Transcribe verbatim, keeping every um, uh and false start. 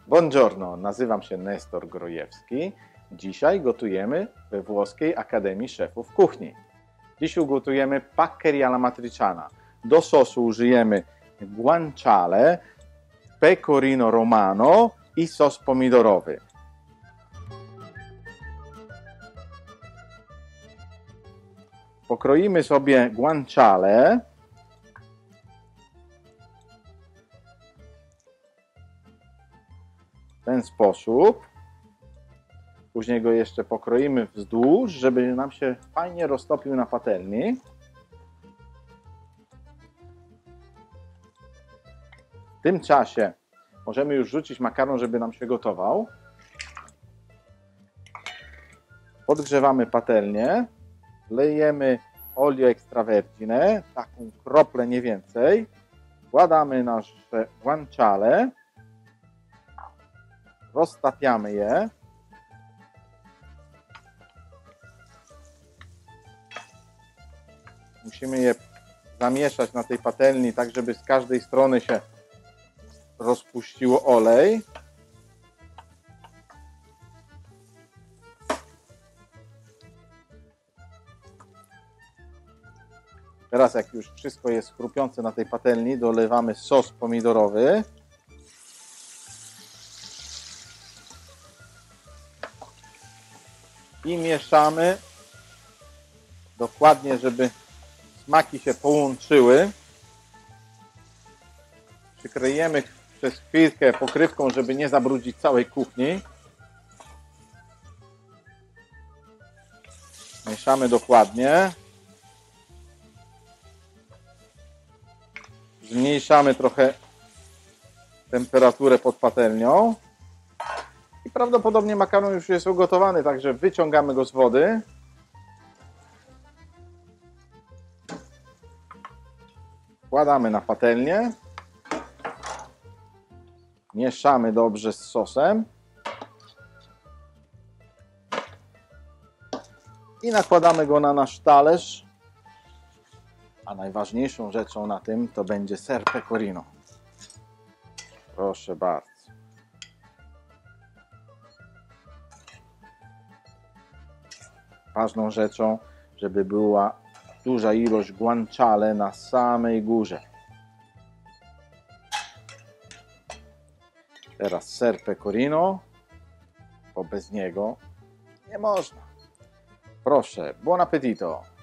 Buongiorno, nazywam się Nestor Grojewski. Dzisiaj gotujemy we Włoskiej Akademii Szefów Kuchni. Dziś ugotujemy paccheria alla matriciana. Do sosu użyjemy guanciale, pecorino romano i sos pomidorowy. Pokroimy sobie guanciale. W ten sposób. Później go jeszcze pokroimy wzdłuż, żeby nam się fajnie roztopił na patelni. W tym czasie możemy już rzucić makaron, żeby nam się gotował. Podgrzewamy patelnię. Lejemy olio extravergine, taką kroplę, nie więcej. Wkładamy nasze guanciale. Roztapiamy je. Musimy je zamieszać na tej patelni, tak żeby z każdej strony się rozpuściło olej. Teraz jak już wszystko jest chrupiące na tej patelni, dolewamy sos pomidorowy. I mieszamy dokładnie, żeby smaki się połączyły. Przykryjemy przez chwilkę pokrywką, żeby nie zabrudzić całej kuchni. Mieszamy dokładnie. Zmniejszamy trochę temperaturę pod patelnią. I prawdopodobnie makaron już jest ugotowany, także wyciągamy go z wody. Wkładamy na patelnię. Mieszamy dobrze z sosem. I nakładamy go na nasz talerz. A najważniejszą rzeczą na tym to będzie ser pecorino. Proszę bardzo. Ważną rzeczą, żeby była duża ilość guanciale na samej górze. Teraz ser pecorino, bo bez niego nie można. Proszę, buon appetito!